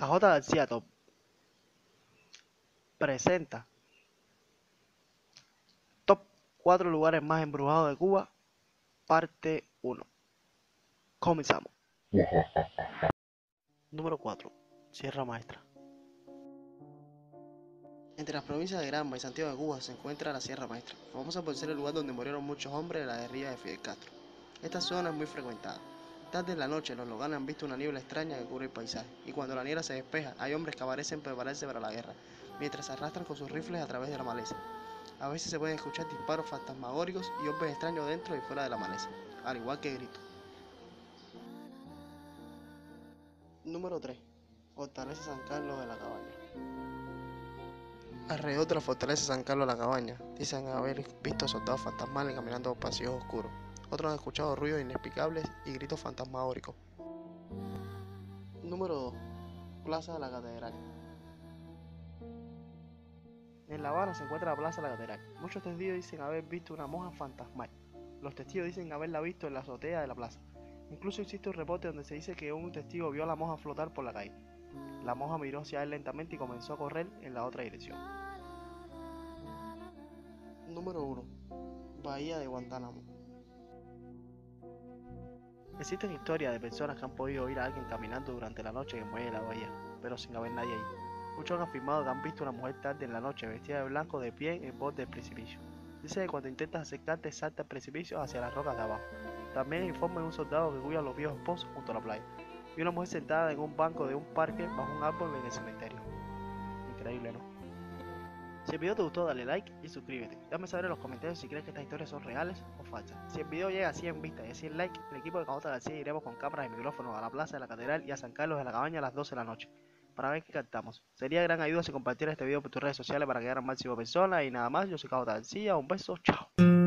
KJ García Top presenta Top 4 lugares más embrujados de Cuba, parte 1. Comenzamos. Número 4. Sierra Maestra. Entre las provincias de Granma y Santiago de Cuba se encuentra la Sierra Maestra, famosa por ser el lugar donde murieron muchos hombres de la guerrilla de Fidel Castro. Esta zona es muy frecuentada. Tarde en la noche los locales han visto una niebla extraña que cubre el paisaje, y cuando la niebla se despeja hay hombres que parecen prepararse para la guerra, mientras se arrastran con sus rifles a través de la maleza. A veces se pueden escuchar disparos fantasmagóricos y orbes extraños dentro y fuera de la maleza, al igual que gritos. Número 3. Fortaleza San Carlos de la Cabaña. Alrededor de la fortaleza San Carlos de la Cabaña dicen haber visto soldados fantasmales caminando por pasillos oscuros. Otros han escuchado ruidos inexplicables y gritos fantasmagóricos. Número 2. Plaza de la Catedral. En La Habana se encuentra la Plaza de la Catedral. Muchos testigos dicen haber visto una monja fantasmal. Los testigos dicen haberla visto en la azotea de la plaza. Incluso existe un reporte donde se dice que un testigo vio a la monja flotar por la calle. La monja miró hacia él lentamente y comenzó a correr en la otra dirección. Número 1. Bahía de Guantánamo. Existen historias de personas que han podido oír a alguien caminando durante la noche en el muelle de la bahía, pero sin haber nadie ahí. Muchos han afirmado que han visto una mujer tarde en la noche vestida de blanco de pie en el borde del precipicio. Dice que cuando intentas acercarte salta el precipicio hacia las rocas de abajo. También informa de un soldado que cuida a los viejos pozos junto a la playa, y una mujer sentada en un banco de un parque bajo un árbol en el cementerio. Increíble, ¿no? Si el video te gustó, dale like y suscríbete. Déjame saber en los comentarios si crees que estas historias son reales o falsas. Si el video llega a 100 vistas y a 100 likes, el equipo de KJ García iremos con cámaras y micrófonos a la Plaza de la Catedral y a San Carlos de la Cabaña a las 12 de la noche para ver qué captamos. Sería de gran ayuda si compartieras este video por tus redes sociales para que llegue al máximo de personas. Y nada más, yo soy KJ García, un beso, chao.